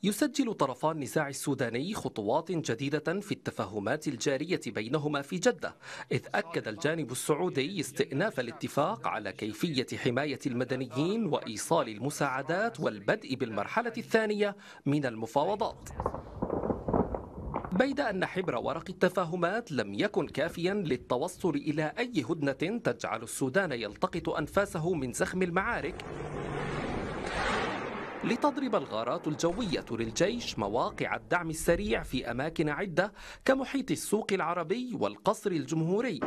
يسجل طرفا النزاع السوداني خطوات جديدة في التفاهمات الجارية بينهما في جدة، إذ أكد الجانب السعودي استئناف الاتفاق على كيفية حماية المدنيين وإيصال المساعدات والبدء بالمرحلة الثانية من المفاوضات. بيد أن حبر ورق التفاهمات لم يكن كافيا للتوصل إلى أي هدنة تجعل السودان يلتقط أنفاسه من زخم المعارك، لتضرب الغارات الجوية للجيش مواقع الدعم السريع في أماكن عدة كمحيط السوق العربي والقصر الجمهوري،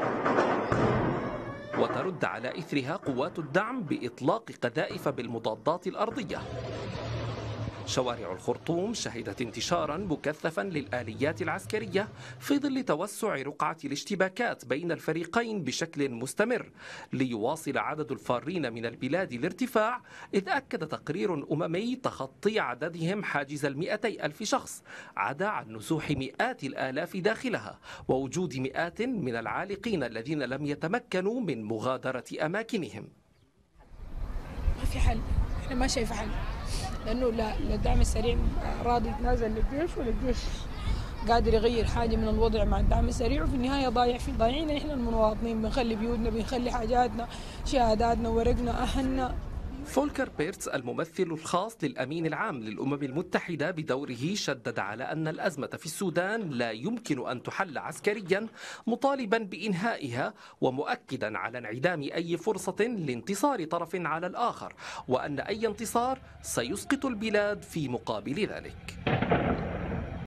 وترد على إثرها قوات الدعم بإطلاق قذائف بالمضادات الأرضية. شوارع الخرطوم شهدت انتشارا مكثفا للآليات العسكرية في ظل توسع رقعة الاشتباكات بين الفريقين بشكل مستمر، ليواصل عدد الفارين من البلاد الارتفاع، إذ أكد تقرير أممي تخطي عددهم حاجز 200,000 شخص، عدا عن نزوح مئات الآلاف داخلها ووجود مئات من العالقين الذين لم يتمكنوا من مغادرة أماكنهم. ما في حل، احنا ما شايف حل، لأنه لا الدعم السريع راضي يتنازل للجيش، ولا الجيش قادر يغير حاجة من الوضع مع الدعم السريع، وفي النهاية ضايعين احنا المواطنين، بنخلي بيوتنا، بنخلي حاجاتنا، شهاداتنا، ورقنا، أهلنا. فولكر بيرتس الممثل الخاص للأمين العام للأمم المتحدة بدوره شدد على أن الأزمة في السودان لا يمكن أن تحل عسكريا، مطالبا بإنهائها ومؤكدا على انعدام أي فرصة لانتصار طرف على الآخر، وأن أي انتصار سيسقط البلاد في مقابل ذلك.